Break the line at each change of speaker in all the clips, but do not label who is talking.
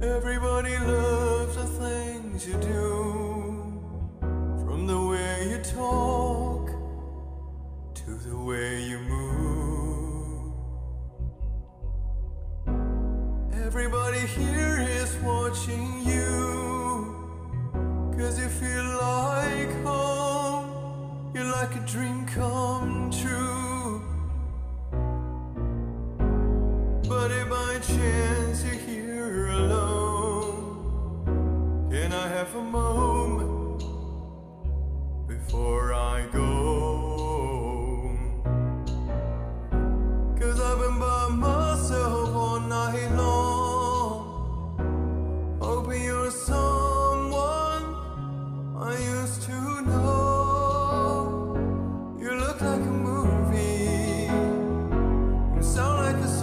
Everybody loves the things you do, from the way you talk to the way you move. Everybody here is watching you, 'cause you feel like home. You're like a dream come true. But if by chance you're here alone, can I have a moment before I go? 'Cause I've been by myself all night long, hoping you're someone I used to know. You look like a movie, you sound like a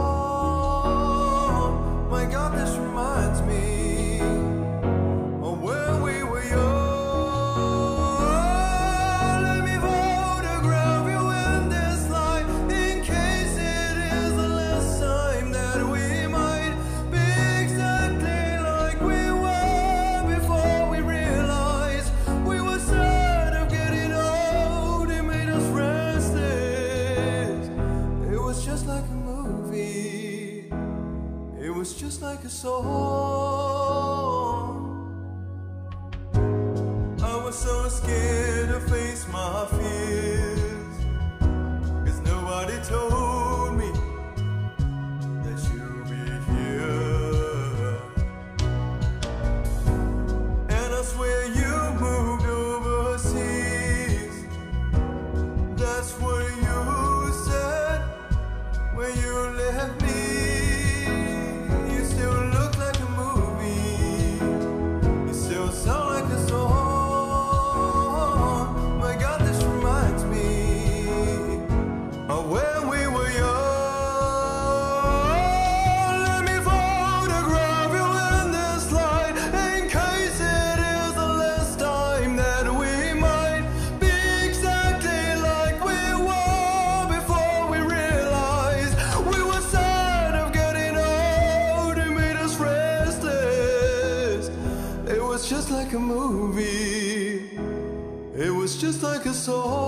song. My God, this reminds me of when we were young. Let me photograph you in this light, in case it is the last time that we might be exactly like we were before we realized we were sad of getting old. It made us restless. It was just like a movie. It was just like a song. I was so scared to face my fears, 'cause nobody told me that you'd be here. And I swear you moved overseas. That's what you said when you left me. You still look like a movie. You still sound like a song. My God, this reminds me of when we were young. Let me photograph you in this light, in case it is the last time that we might be exactly like we were before we realized we were sad of getting old. It made us restless. It was just like a movie. It was just like a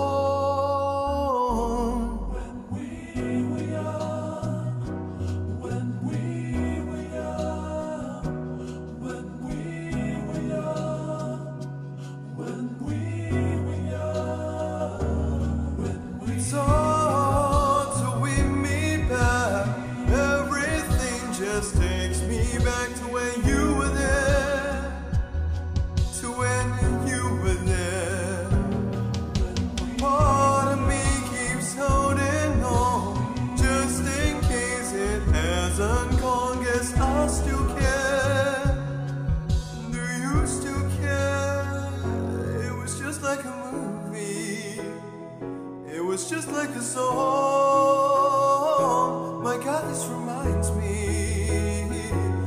song. When we were young, when we were young, when we were young, when we were young, when we talk till we meet back. Everything just takes me back to when you were there, to when you were there. Part of me keeps holding on, just in case it hasn't gone. Guess I still care. Do you still care? It was just like a movie. It was just like a song. My God, this reminds me